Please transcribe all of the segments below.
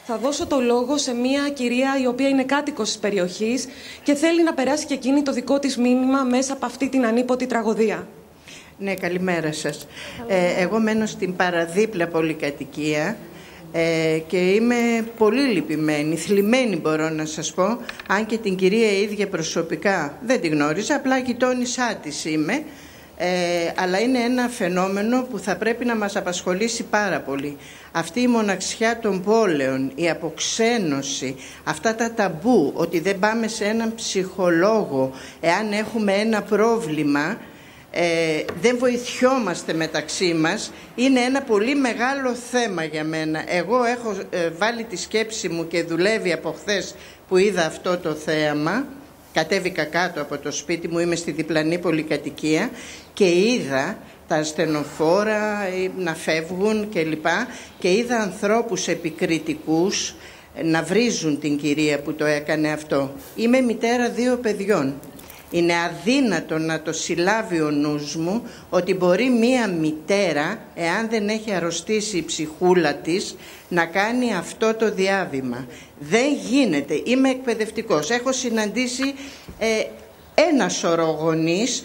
Θα δώσω το λόγο σε μια κυρία η οποία είναι κάτοικος της περιοχής και θέλει να περάσει και εκείνη το δικό της μήνυμα μέσα από αυτή την ανίποτη τραγωδία. Ναι, καλημέρα σας. Εγώ μένω στην παραδίπλα πολυκατοικία και είμαι πολύ λυπημένη, θλιμμένη μπορώ να σας πω, αν και την κυρία ίδια προσωπικά δεν τη γνώριζα, απλά γειτόνισά της είμαι. Αλλά είναι ένα φαινόμενο που θα πρέπει να μας απασχολήσει πάρα πολύ. Αυτή η μοναξιά των πόλεων, η αποξένωση, αυτά τα ταμπού, ότι δεν πάμε σε έναν ψυχολόγο εάν έχουμε ένα πρόβλημα, δεν βοηθιόμαστε μεταξύ μας, είναι ένα πολύ μεγάλο θέμα για μένα. Εγώ έχω βάλει τη σκέψη μου και δουλεύει από χθες που είδα αυτό το θέαμα. Κατέβηκα κάτω από το σπίτι μου, είμαι στη διπλανή πολυκατοικία και είδα τα ασθενοφόρα να φεύγουν κλπ. Και είδα ανθρώπους επικριτικούς να βρίζουν την κυρία που το έκανε αυτό. Είμαι μητέρα 2 παιδιών. Είναι αδύνατο να το συλλάβει ο νους μου ότι μπορεί μία μητέρα, εάν δεν έχει αρρωστήσει η ψυχούλα της, να κάνει αυτό το διάβημα. Δεν γίνεται. Είμαι εκπαιδευτικός. Έχω συναντήσει ένα σωρό γονείς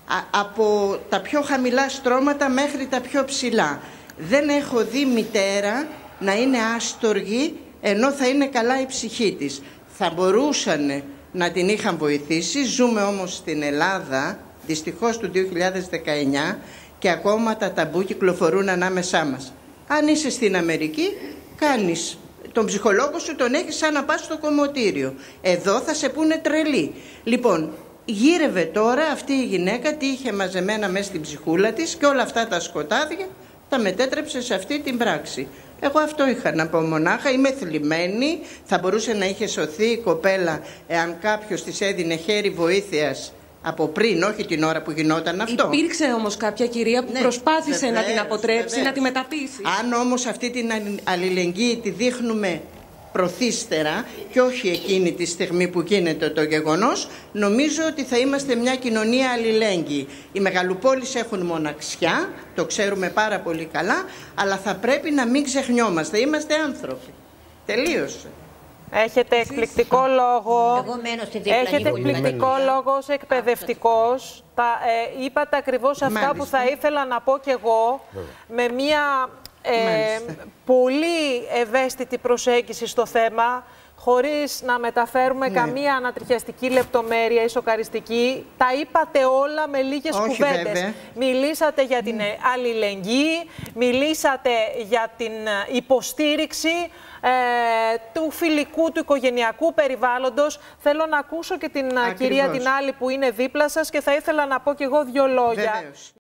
από τα πιο χαμηλά στρώματα μέχρι τα πιο ψηλά. Δεν έχω δει μητέρα να είναι άστοργη ενώ θα είναι καλά η ψυχή της. Θα μπορούσαν να την είχαν βοηθήσει. Ζούμε όμως στην Ελλάδα, δυστυχώς του 2019, και ακόμα τα ταμπού κυκλοφορούν ανάμεσά μας. Αν είσαι στην Αμερική, κάνεις τον ψυχολόγο σου, τον έχεις σαν να πας στο κομμωτήριο. Εδώ θα σε πούνε τρελή. Λοιπόν, γύρευε τώρα αυτή η γυναίκα τι είχε μαζεμένα μέσα στην ψυχούλα της και όλα αυτά τα σκοτάδια τα μετέτρεψε σε αυτή την πράξη. Εγώ αυτό είχα να πω μονάχα, είμαι θλιμμένη, θα μπορούσε να είχε σωθεί η κοπέλα εάν κάποιος της έδινε χέρι βοήθειας από πριν, όχι την ώρα που γινόταν αυτό. Υπήρξε όμως κάποια κυρία που προσπάθησε να την αποτρέψει, να τη μεταπίσει. Αν όμως αυτή την αλληλεγγύη τη δείχνουμε προθύστερα και όχι εκείνη τη στιγμή που γίνεται το γεγονός, νομίζω ότι θα είμαστε μια κοινωνία αλληλέγγυη. Οι μεγαλοπόλεις έχουν μοναξιά, το ξέρουμε πάρα πολύ καλά, αλλά θα πρέπει να μην ξεχνιόμαστε. Είμαστε άνθρωποι. Τελείωσε. Έχετε εκπληκτικό λόγο. Εγώ μένω στη διπλανή. Έχετε εκπληκτικό λόγο ως εκπαιδευτικός. Είπατε ακριβώς αυτά που θα ήθελα να πω κι εγώ, με μια πολύ ευαίσθητη προσέγγιση στο θέμα, χωρίς να μεταφέρουμε καμία ανατριχιαστική λεπτομέρεια ή σοκαριστική. Τα είπατε όλα με λίγες κουβέντες. Μιλήσατε για την αλληλεγγύη, μιλήσατε για την υποστήριξη του φιλικού, του οικογενειακού περιβάλλοντος. Θέλω να ακούσω και την κυρία την άλλη που είναι δίπλα σας και θα ήθελα να πω κι εγώ 2 λόγια. Βεβαίως.